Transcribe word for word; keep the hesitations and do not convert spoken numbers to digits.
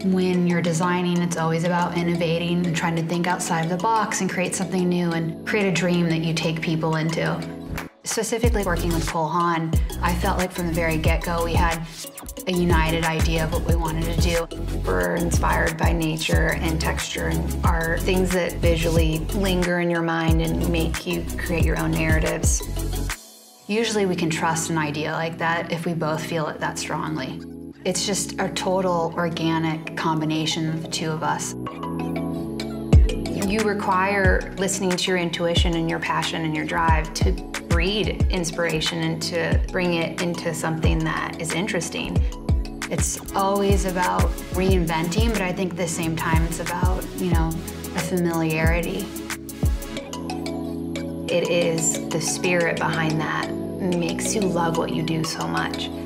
When you're designing, it's always about innovating and trying to think outside of the box and create something new and create a dream that you take people into. Specifically working with Cole Haan, I felt like from the very get-go we had a united idea of what we wanted to do. We're inspired by nature and texture and art, things that visually linger in your mind and make you create your own narratives. Usually we can trust an idea like that if we both feel it that strongly. It's just a total organic combination of the two of us. You require listening to your intuition and your passion and your drive to breed inspiration and to bring it into something that is interesting. It's always about reinventing, but I think at the same time it's about, you know, a familiarity. It is the spirit behind that makes you love what you do so much.